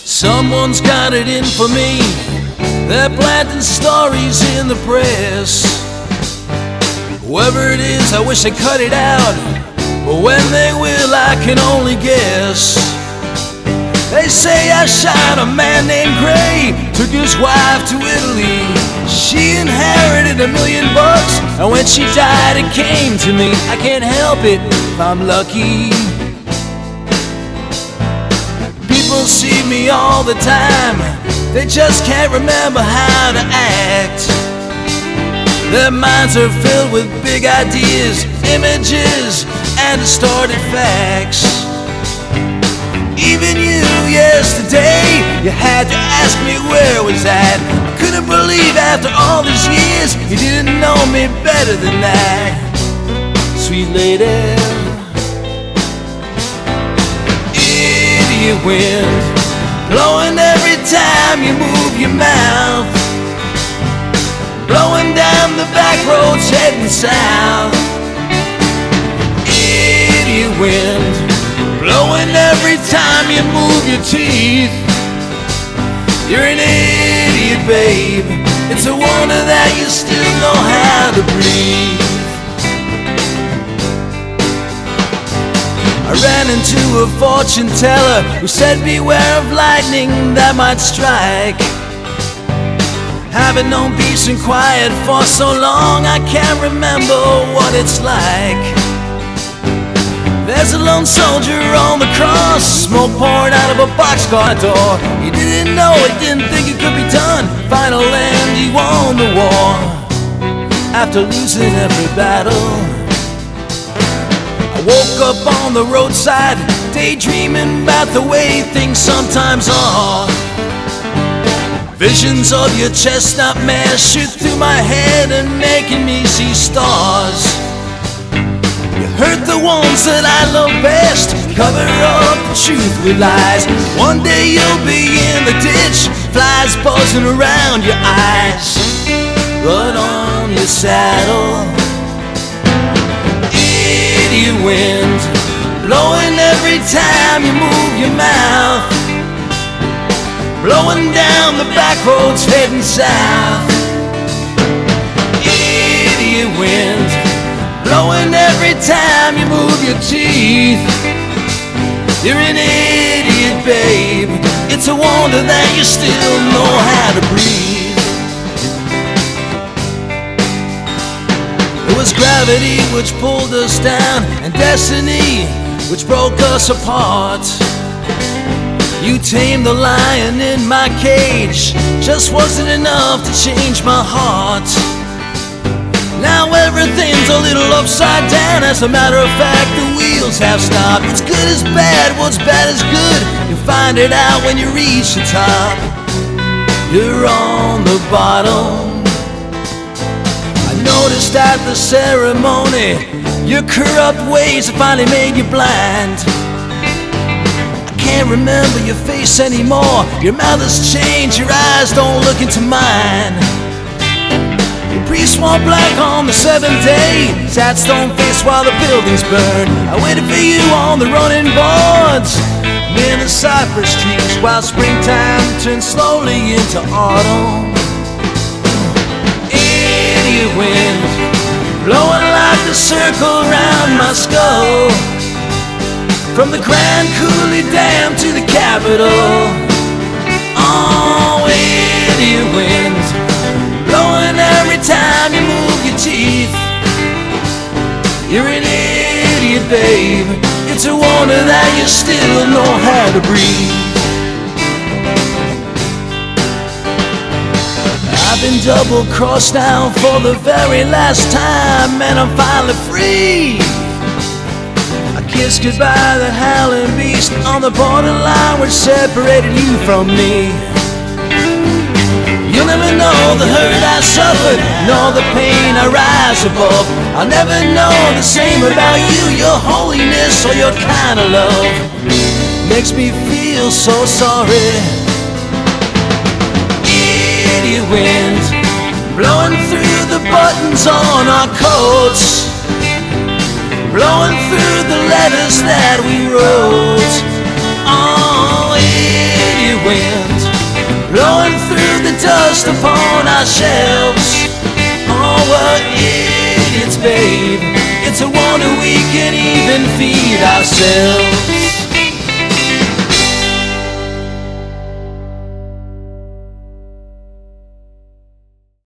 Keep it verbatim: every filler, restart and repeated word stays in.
Someone's got it in for me. They're planting stories in the press. Whoever it is, I wish they cut it out, but when they will, I can only guess. They say I shot a man named Gray, took his wife to Italy. She inherited a million bucks, and when she died it came to me. I can't help it if I'm lucky. People see me all the time, they just can't remember how to act. Their minds are filled with big ideas, images, and distorted facts. Even you, yesterday, you had to ask me where I was at. Couldn't believe after all these years you didn't know me better than that. Sweet lady, idiot wind, blowing every time you move your mouth, blowing down the back roads heading south. Idiot wind, blowing every time you move your teeth. You're an idiot, babe. It's a wonder that you still know how to breathe. I ran into a fortune teller who said beware of lightning that might strike. Haven't known peace and quiet for so long, I can't remember what it's like. There's a lone soldier on the cross, smoke pouring out of a boxcar door. He didn't know it, didn't think it could be done. Final end, he won the war after losing every battle. I woke up on the roadside, daydreaming about the way things sometimes are. Visions of your chestnut mare shoot through my head and making me see stars. You hurt the ones that I love best, cover up the truth with lies. One day you'll be in the ditch, flies buzzing around your eyes. Run on your saddle. Idiot wind, blowing every time you move your mouth, blowing down the back roads heading south. Idiot wind, blowing every time you move your teeth. You're an idiot, babe. It's a wonder that you still know how to breathe. It was gravity which pulled us down, and destiny which broke us apart. You tamed the lion in my cage, just wasn't enough to change my heart. Now everything's a little upside down. As a matter of fact, the wheels have stopped. What's good is bad, what's bad is good. You'll find it out when you reach the top. You're on the bottom. I noticed at the ceremony your corrupt ways have finally made you blind. I can't remember your face anymore. Your mouth has changed, your eyes don't look into mine. The priest wore black on the seventh day, sat stone-faced while the buildings burned. I waited for you on the running boards near the cypress trees, while springtime turned slowly into autumn. Idiot wind, blowing like a circle round my skull, from the Grand Coulee Dam to the Capitol. Oh, idiot wind, blowing every time you move your teeth. You're an idiot, babe. It's a wonder that you still know how to breathe. I've been double-crossed now for the very last time, and I'm finally free. I kissed goodbye the howling beast on the borderline which separated you from me. You'll never know the hurt I suffered, nor the pain I rise above. I'll never know the same about you, your holiness or your kind of love makes me feel so sorry. Idiot wind, blowing through the buttons on our coats, blowing through the letters that we wrote. Oh, idiot wind, dust upon our shelves. Oh, we're idiots, babe. It's a wonder we can even feed ourselves.